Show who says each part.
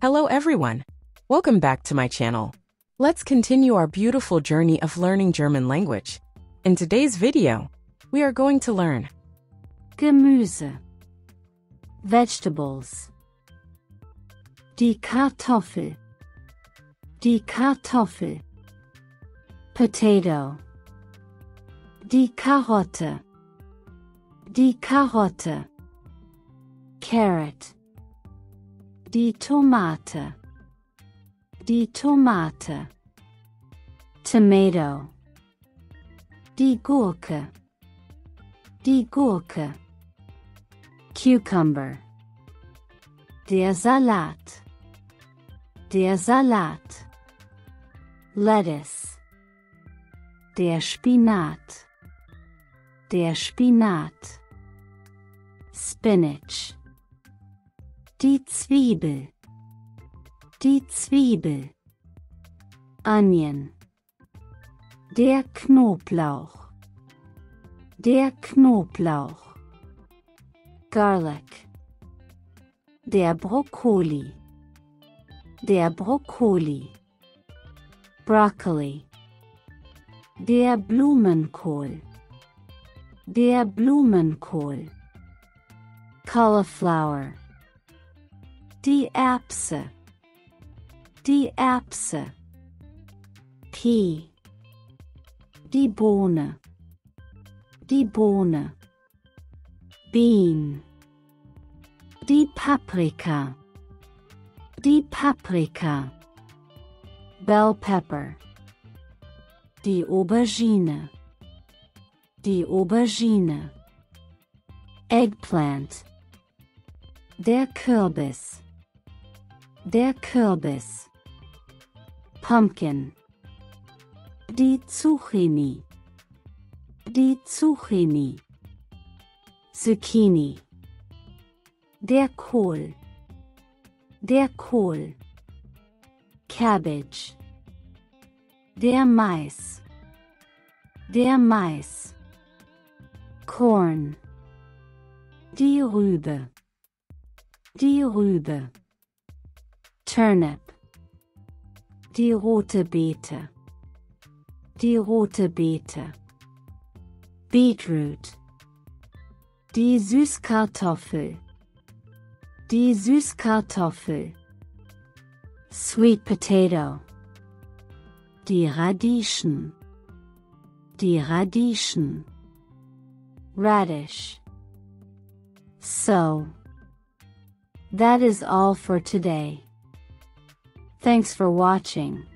Speaker 1: Hello everyone! Welcome back to my channel. Let's continue our beautiful journey of learning German language. In today's video, we are going to learn
Speaker 2: Gemüse, Vegetables, die Kartoffel, Potato, die Karotte, Carrot, die Tomate, Tomato, die Gurke, Cucumber, der Salat, Lettuce, der Spinat, Spinach, die Zwiebel, Onion, der Knoblauch, Garlic, der Brokkoli, Broccoli, der Blumenkohl, Cauliflower, die Erbse, Pea, die Bohne, Bean, die Paprika, Bell Pepper, die Aubergine, Eggplant, der Kürbis, Pumpkin, die Zucchini, Zucchini, der Kohl, Cabbage, der Mais, Corn, die Rübe, Turnip, die rote Beete, Beetroot, die Süßkartoffel, Sweet Potato, die Radieschen, Radish. So, that is all for today. Thanks for watching.